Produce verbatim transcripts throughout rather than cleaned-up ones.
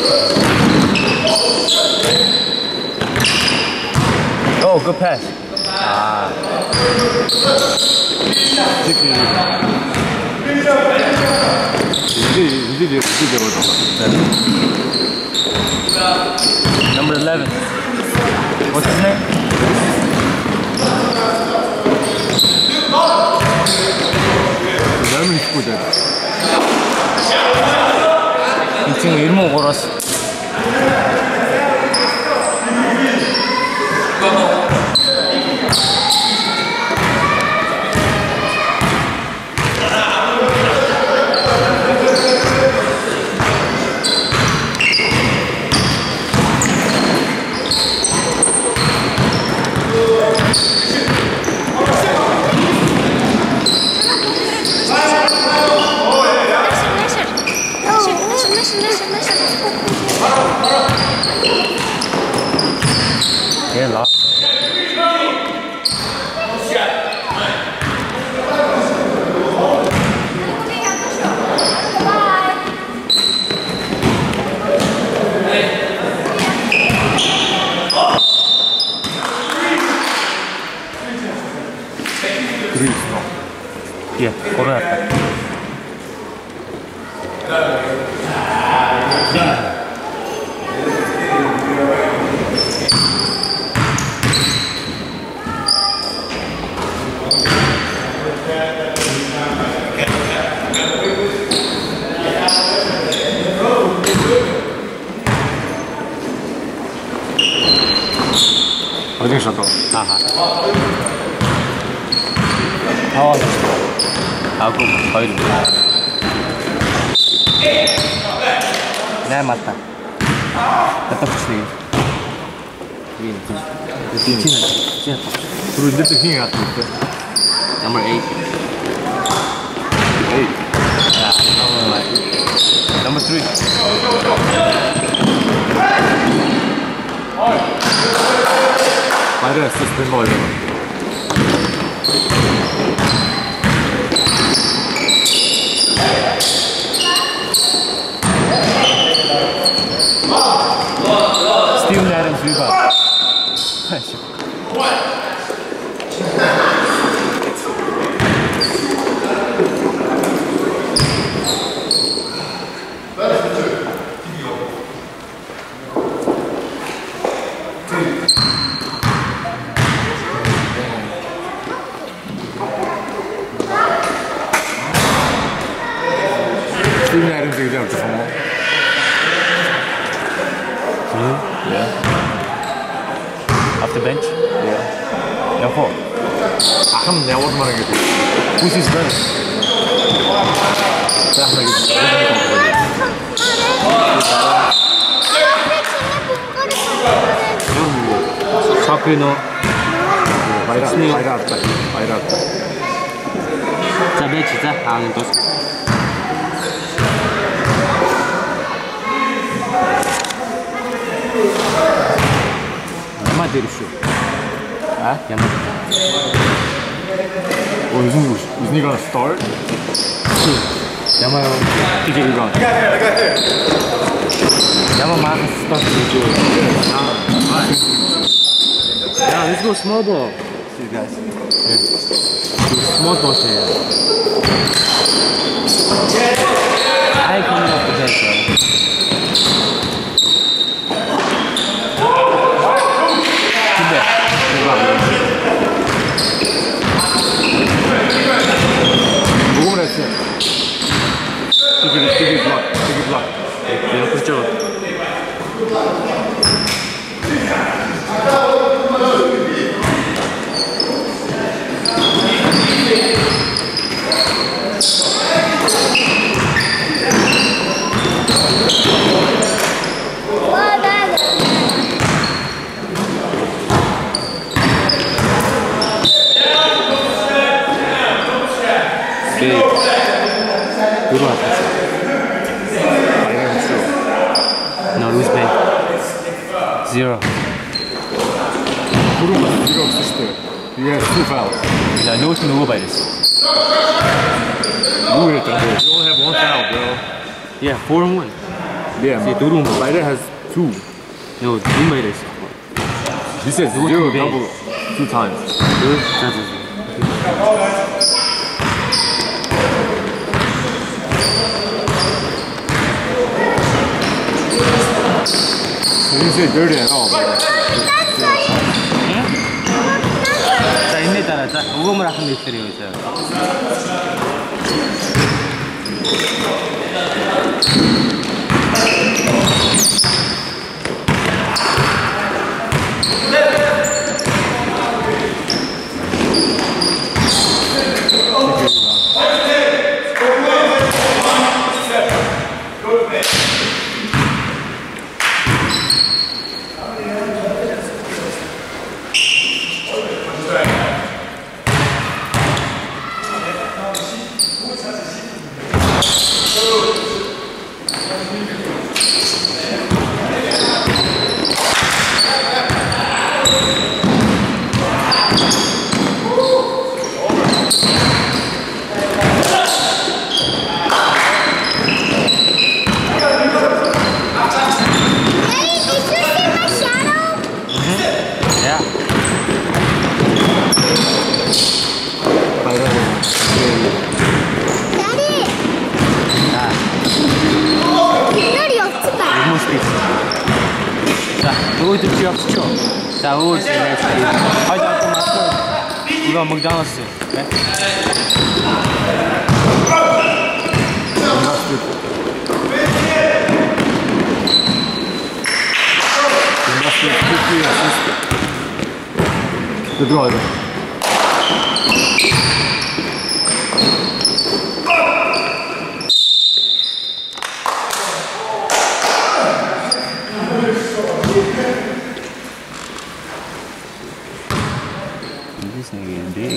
Oh, good pass. Ah. Number eleven. What's his name? 너무 이쁘다. 이 친구 이름은 걸었어. Yeah, lost. Frisco. Yeah, correct. Один шаток. Ага. 아, 아구 거의. 네 맞다. 갖다 붙이네. Win. Team. Team. Through the thing at Number eight. eight. Yeah. Number three. Bayrağı sistemi oynamak. Steven Adams rebound. Steven Adams is out for more. Really? Yeah. Off the bench? Yeah. No four. I haven't never won a game. Who's his brother? 사쿠의 Bayrağı, bayrağı attı. Bayrağı attı. 자, 매치 자, 하는 것. 야마 데리쇼. 아? 야마. Oh, isn't isn't he gonna start? 야마 He can rebound. 야마 마크 스타트 해줘. 야, let's go small ball. See you guys. Yeah. Small ball here. I coming off the bench, bro. 근데 누구만 했어? Take it, take it block, take it block. 그냥 그쪽. Who do I pass it? Bayrağı istiyor. No, it was bad. Zero. Kuruma, zero sister. You have two fouls. 나 누구 팀 누구 봐야 됐어? You hit them. You only have one foul, bro. Yeah, four and one. Yeah. See, 두루 뭐. Spider has two. No, 두루 있어. This is zero double two times. 둘, 자, 자, 자. You didn't say dirty at all. 자, 인내 따라. 자, 오금을 아픈 데 있으래요, 자. 자, 우리 집에 하이드 아까 마스터 이거 맥도날드. 네? 들어와야 돼. This nigga is big.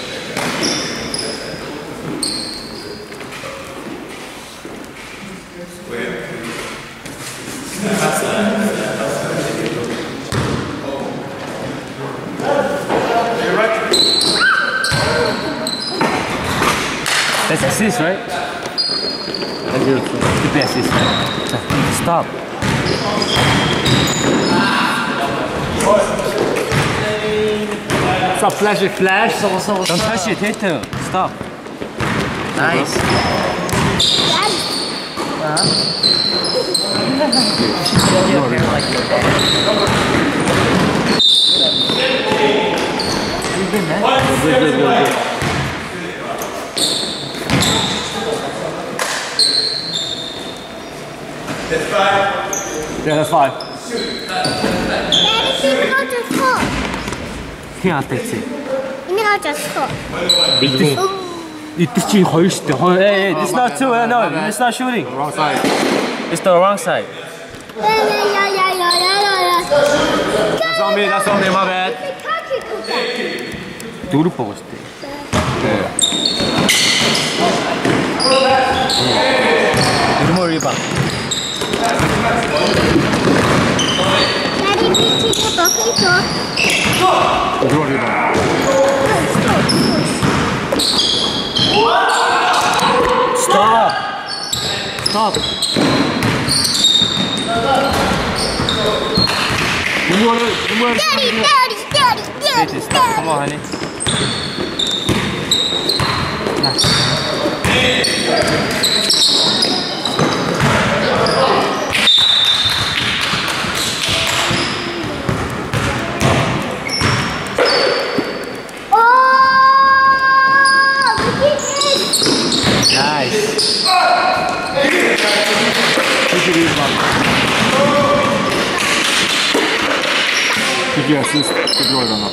That's assist, right? Thank you. The best assist. Stop. Stop flashing flash. Don't touch it, hit him. Stop. Nice. Good, good, good, good. That's five. Yeah, that's five. Can't take it. Ini just score. It's too close to hold. Hey, hey, it's not too. Uh, no, it's not shooting. Wrong side. It's the wrong side. That's on me. That's on me. My bad. 두루 보고 싶대. 이름을 리바. Daddy, please take a picture. 들어와 리바. Stop. Stop. 누구를 누구를 Daddy, daddy, daddy, daddy, Stop. Come on, honey. Nice. Did you assist? Good roll or not?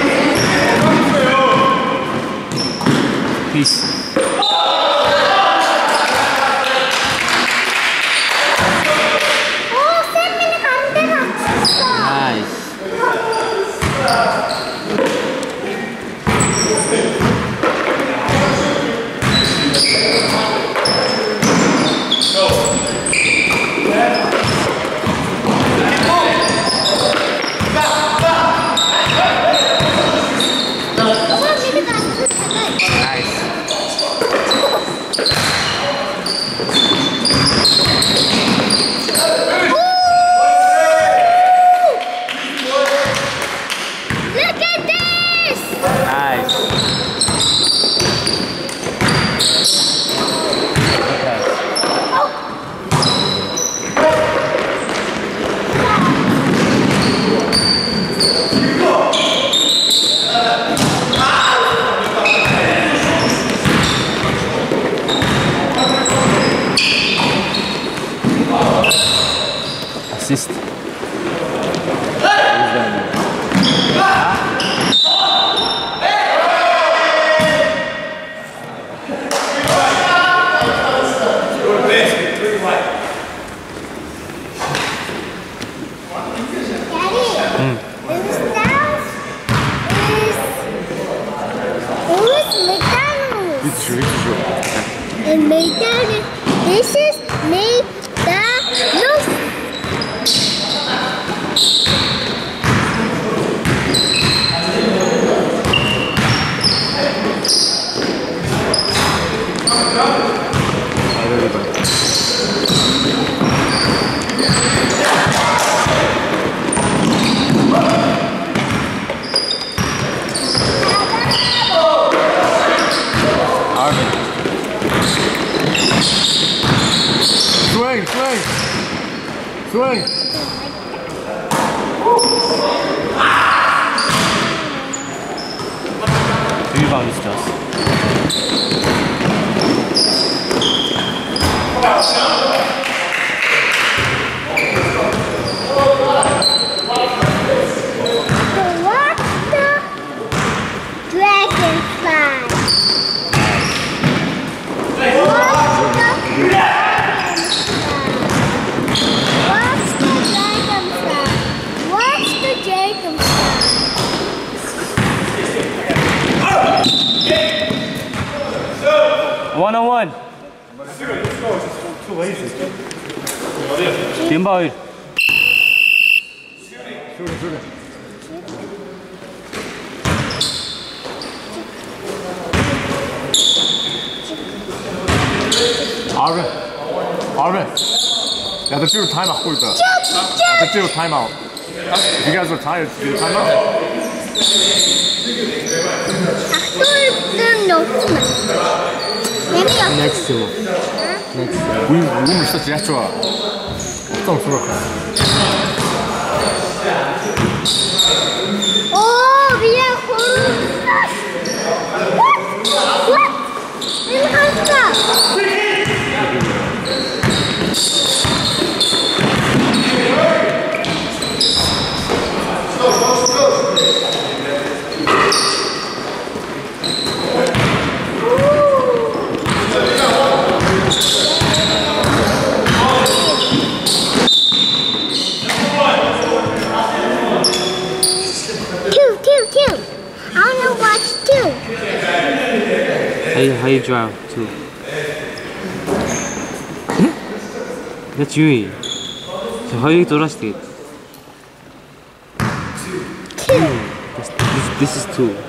Peace. assist. And McDonald's. This is McDonald's. Swing, swing, swing. Rebound is just. What the dragonfly? What's the dragonfly? One on one. Team ball. Arvin, Arvin. Yeah, the zero timeout. Hold the. The zero timeout. If you guys are tired, do the timeout. 악돌은 넣지마. 재미없어. Next to. Next to. 우리 우리 진짜 제일 좋아. 어떤 소리? 오, 미야 고르. What? What? 왜 갔어? Two, two, two. I wanna watch two. How you, how you draw two? That's you. So how you draw it? Two. This, this, this is two.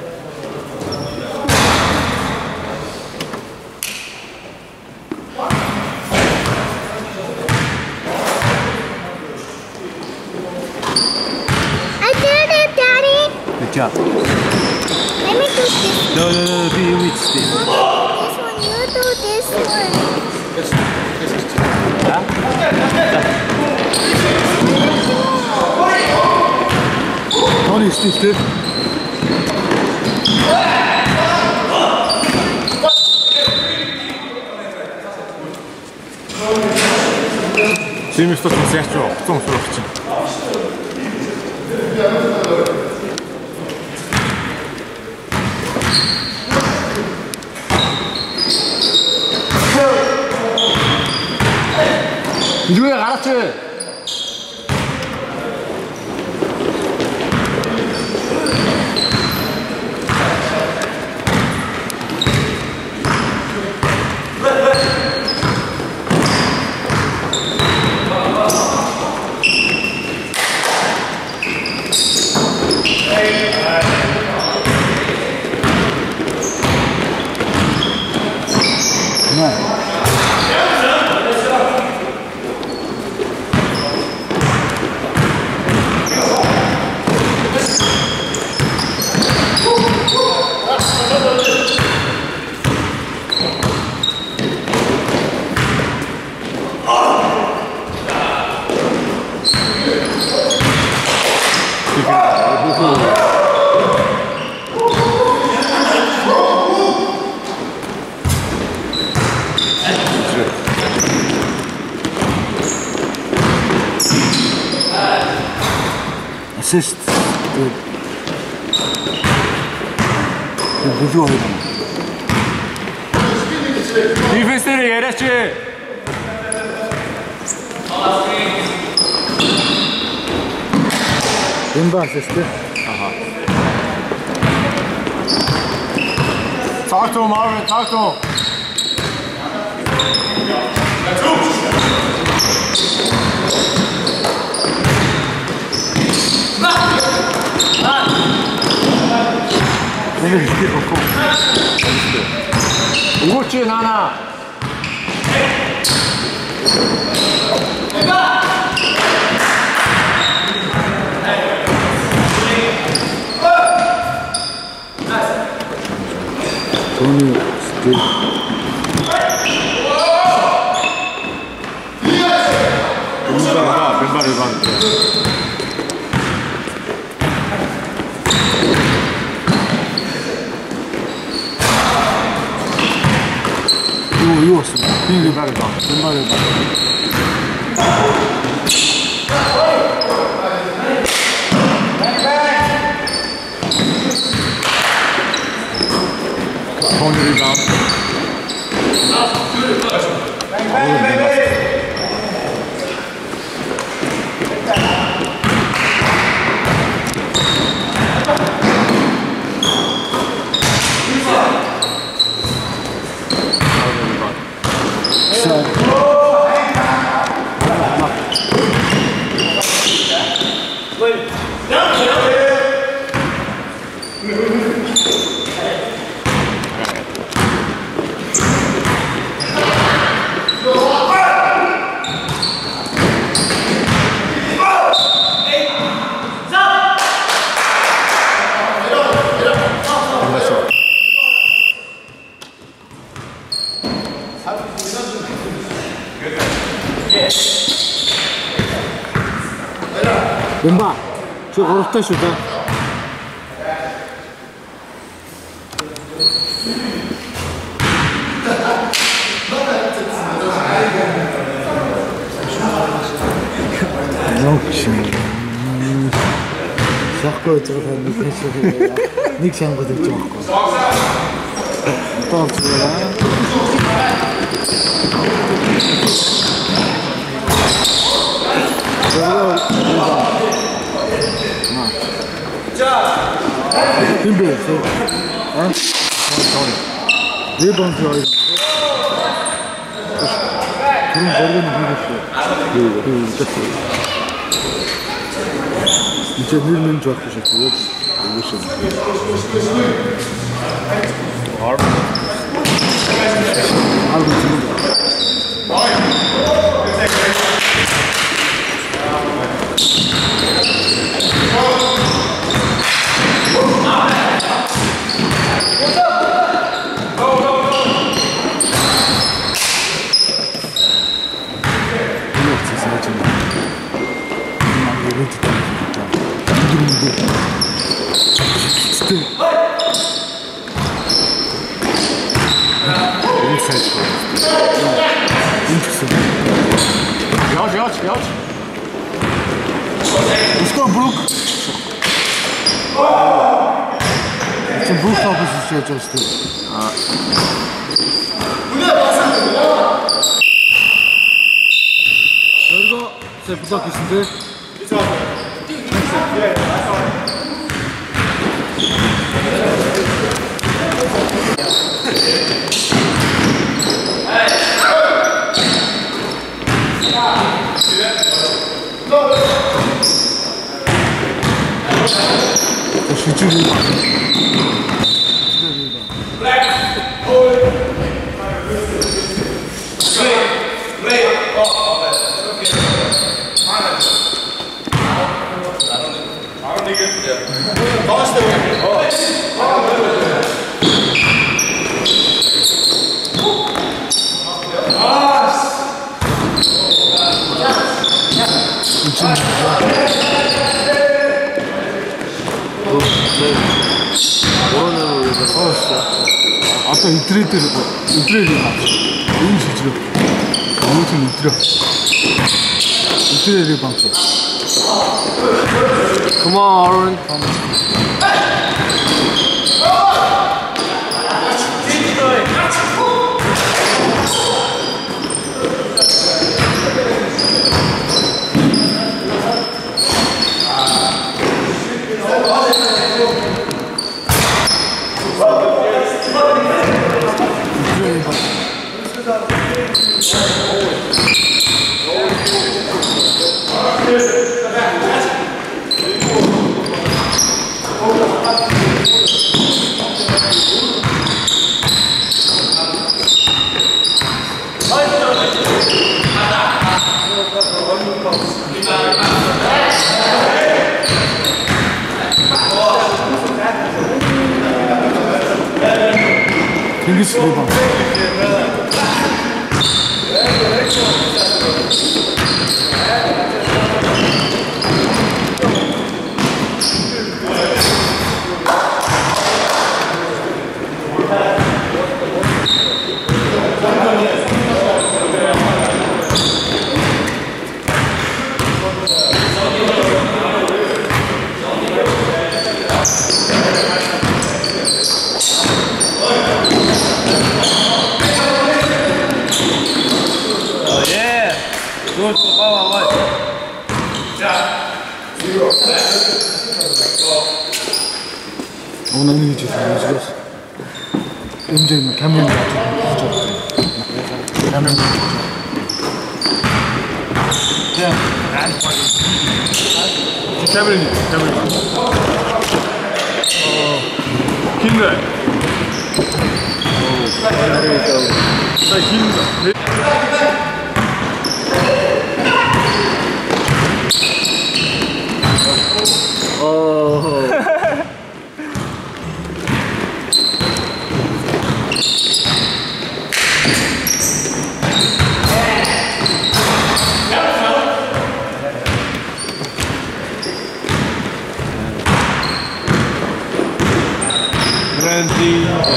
I did it, Daddy. Good job. Let me do this. No, no, no, no. Be with You stick. do this one. You do this one. Tony, Steve, Steve. 재밌어, 좀 세죠. 좀 부럽지. 이주야 알았지? assist. Good. Good job. 디펜스를 예랬지. 왼발 assist. Talk to him, Marvin. Talk to him. 오늘 이렇게 걷고. 오고치 하나. Tony still. 왼발 왼발 왼발. 이거 이거 왔어. 왼발 왼발. 왼발 왼발. Tony rebound. 왼발. 저 어렵다 슈다. 역시. 자꾸 저런 느낌이 닉시한 것들 좀 갖고. 또 들어라. 준비, 어? 네 번째 아이가 그럼 머리는 힘들었어. 그, 그, 이제 이제 밀면 좋았고 싶고요. 알고 듣는 거. Yavaş yavaş yavaş. Usta Brook. Şimdi Brook kapısı şey çalıştı. 여기가 제 부탁했는데. 실질이 아까 이틀에 때를 봐. 이틀에 봤어. 너무 지지러. 너무 좀 이틀에. 이틀에 방쳐. Come on, Aaron. 빙기스 리바운드. Good, go, go, go. 오늘 이미 지금 죽었어. 은재는 개물 같은 부적. 개물. 그냥 캐밀리, 캐밀리. 어, 긴데. 나 긴데. Oh. Twenty.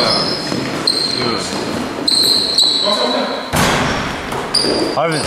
Arvin.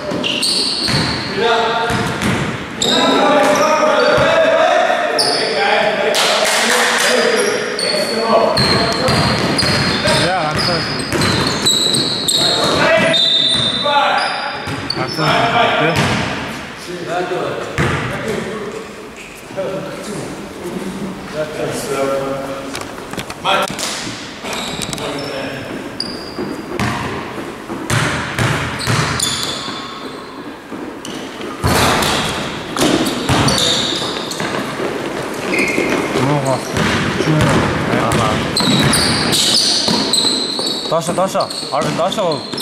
Dasha, Dasha, Arvin, Dasha.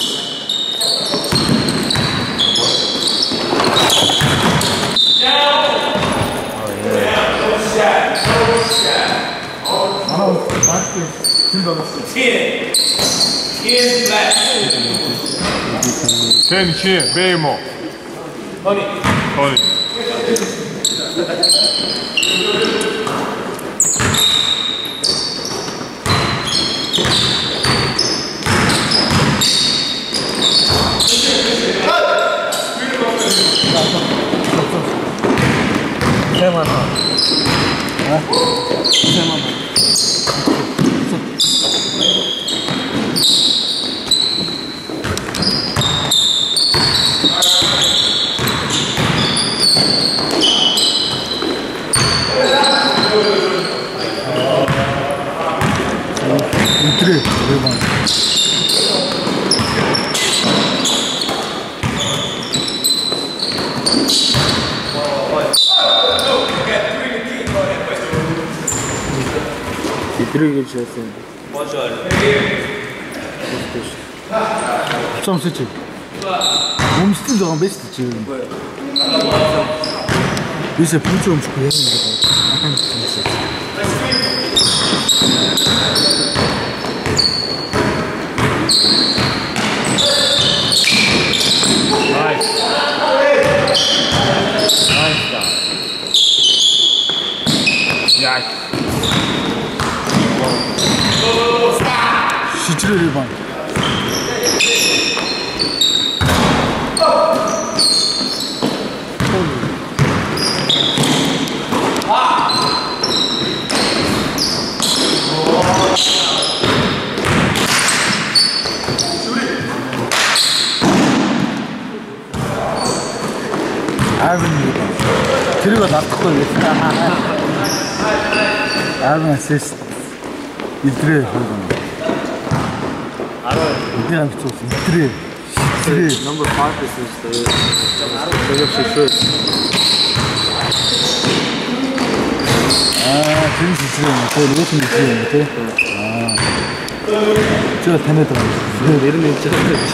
Ten, ten, very more. Honey. Honey. 세만 원. 어? 세만 원. 그래, 대박. 이들에게 주었어요. 맞아. 좀 쓰지. 몸 스틸도 안 베스트 지금. 요새 불좀 주고 해야 되는 거 약간 좀 있어. Nice. Nice shot. Yeah. 시치를 일반. Arvin입니다. 그리고 납득을 Arvin assist 이틀에 걸거나 이때랑 붙였어. 이틀에 이틀에 Number five is the the first. 아, 재밌어, 재밌어. 또 로봇은 재밌어. 아, 저 대매 들어가겠어. 이름이 있죠.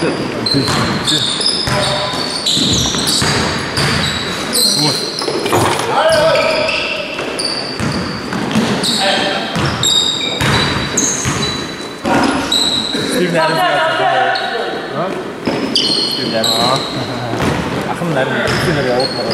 Steve Adams. Huh? Steve Adams. 아까 나는 스피너를 아웃 받아.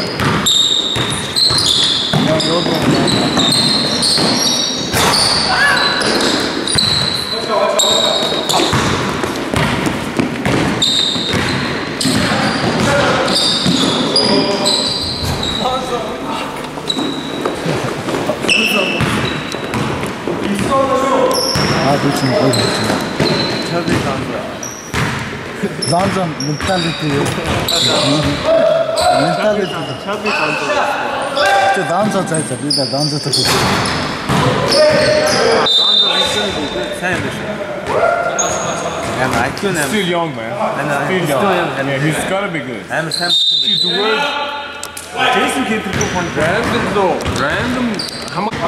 아, 그렇지, 뭐, 그렇지. 차비 감사. 난전 멘탈리티. 멘탈리티. 차비 감사. 저 난전 잘 잡. 일단 난전 더 좋지. Yani I couldn't have. Still young, man. And uh, Still he's young. still young. And Yeah, he's gotta be good. I'm Sam. He's the word. Jason came to go on Random though. Random. How much?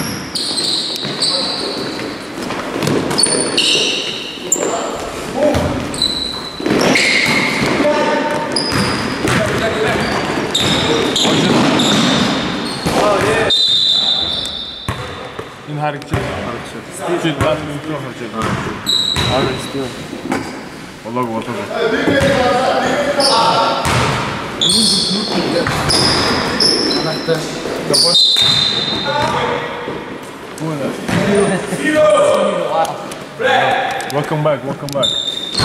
In hareket. Hareket. Şey, ben de çok hareket. Arvin still. Allah bu ortada. Welcome back, welcome back.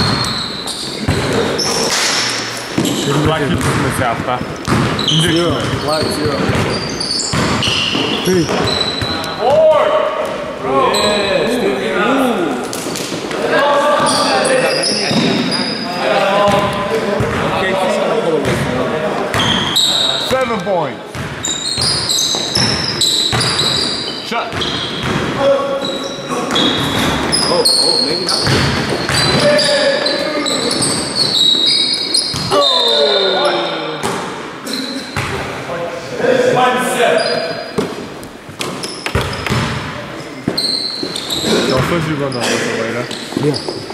Black hit tutması yaptı. Zero. Black zero. Three. Seven points. Shot. Oh, oh, maybe not. Your first rebound on the way, Yeah.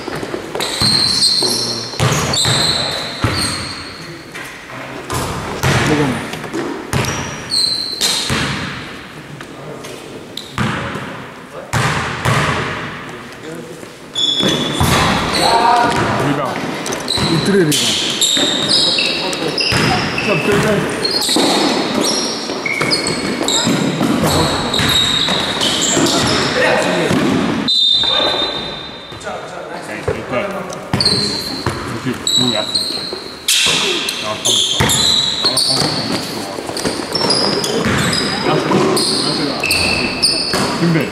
Rebound. 이틀에 리가. 이렇게 너무 약해. 아, 근데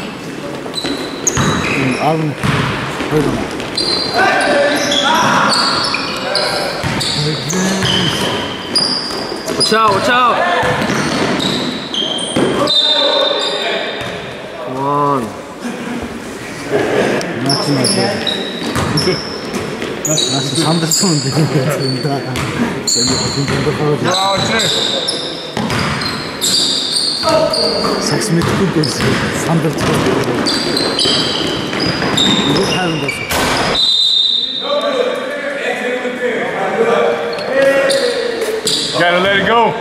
아름 걸거나. Watch out, watch out. Come on. 나치 나치. 나치 삼 대 쏘면 되는데 된다. 재미 어떤 정도 떨어져. 아, 쟤. six meter 뚫고 있어. 삼 대 쏘면 이거 하는 거지. Gotta let it go.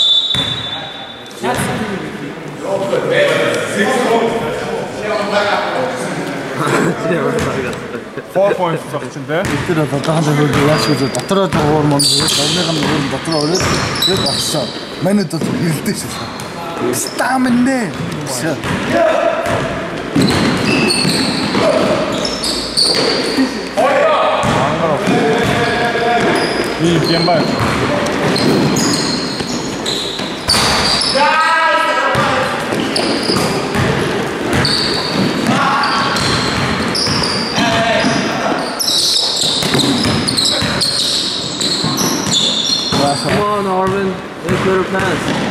Four points takçinde. 이틀에 더 한대 걸고 야식을 다 떨어져 오면 내가 먹는 거 떨어져. 이거 왔어. 맨은 또 이럴 때 있어. 스타맨네. 자. 이 비엔발. Come on, Arvin. Make better pass.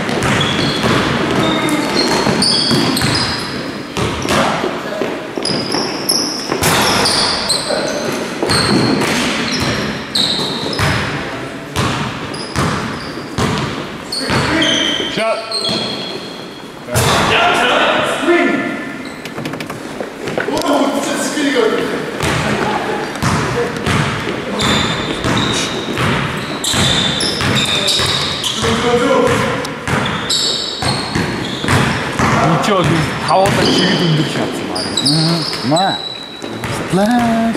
Ничего, кого-то чили дышаться надо. 마. Splash.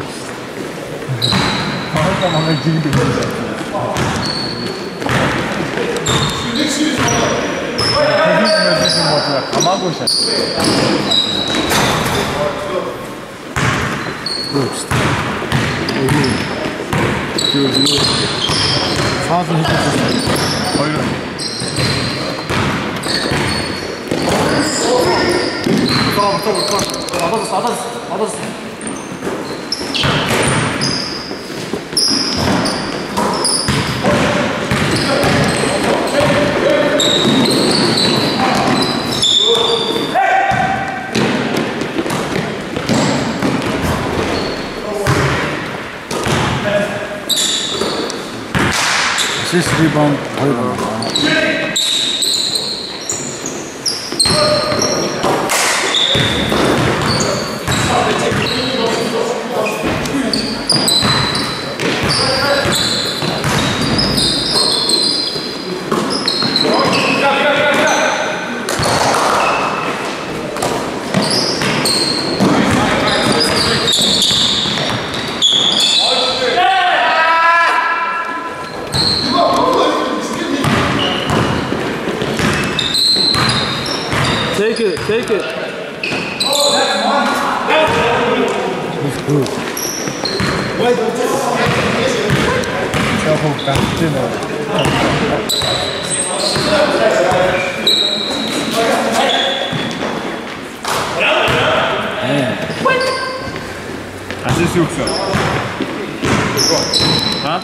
그러니까 뭔가 чили дышаться. 거기서 지금 뭐 그냥 가마고시야. 사수 해줬어. 거기는. 받았어, 받았어, 받았어. 시스 리바운드 거의 다 Take it, take it. 저거 같지는. 다시 수육수. 아?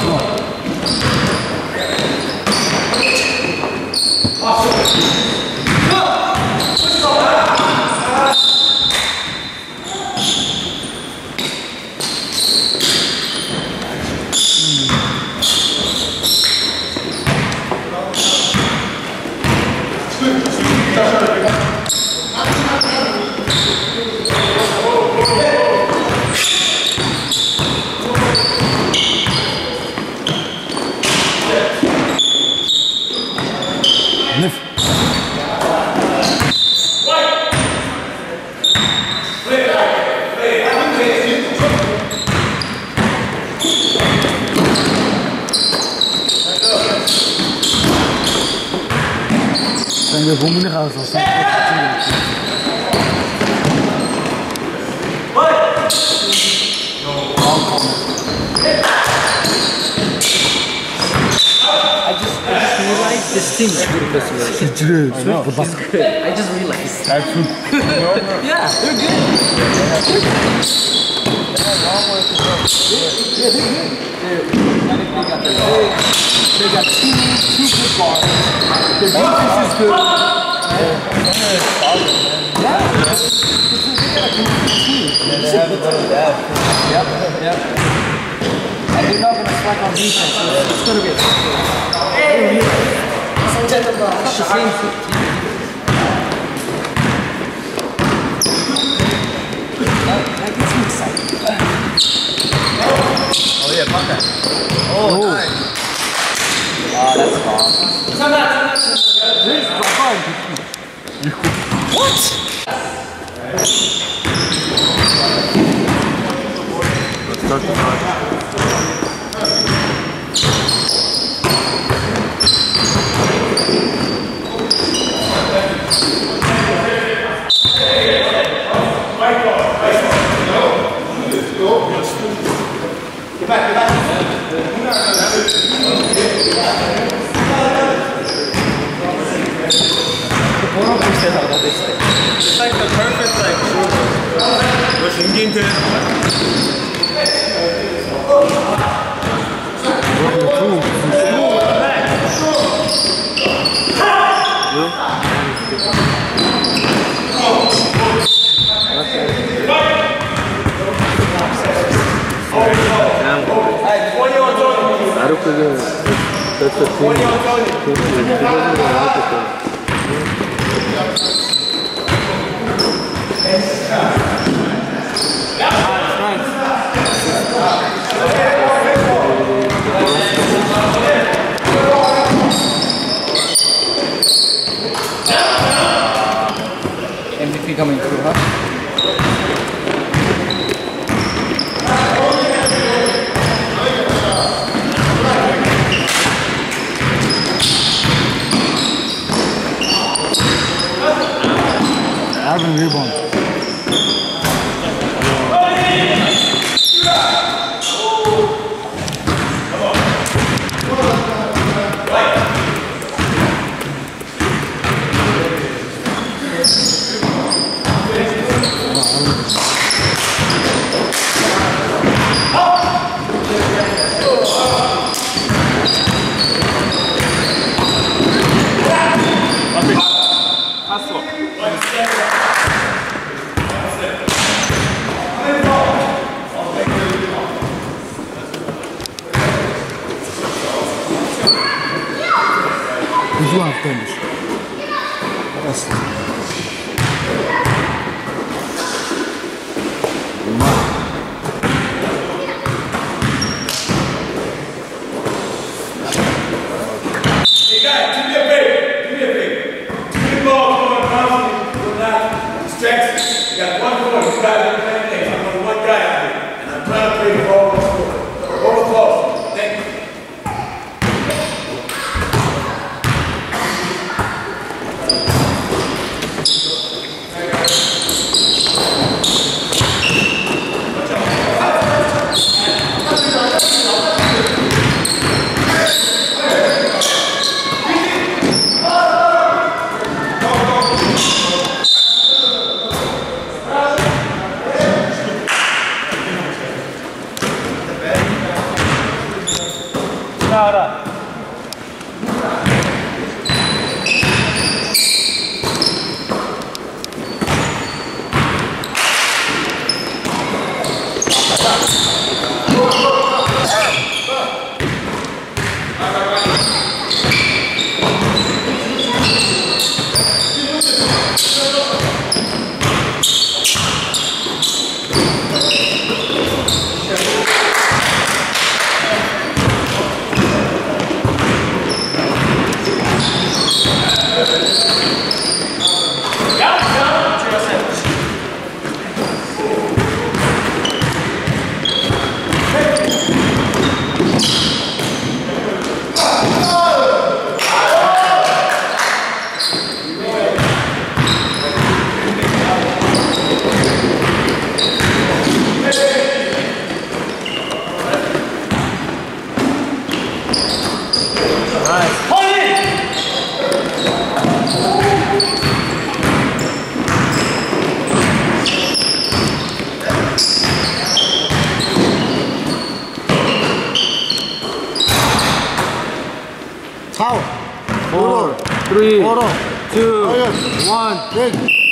이제 본문에 가서 써. This team is good this year. It's good. It's good. I just realized. That's good. Yeah, they're good. Yeah, they're good. They're, I think they got their big. They got two, two good guards. Their defense is good. Yeah. Yeah. They got a good team. They have a little bad. Yep, yep. And they're not going to slack on defense. So it's going to be a hey. It's the same team. That gets me excited. Oh yeah, fuck that. Oh, Oh. nice. Ah, that's bomb. Where's the bomb? What? Let's start the match. It's like the perfect like 뭐 중긴트 오, 아랫배경 that's the thing. 기본으로 나왔기 때문에. M V P coming through, huh? Alvin rebound. He's one of them. That's Hey guys, do me a favor. Do me a favor. Two balls going around. We're not distracted. You got one more. You guys are playing things. I'm on one guy out here, and I'm trying to play the ball on the score. Ball close. Thank you. Foul. Four, three, Four, two, Fire. one. Big.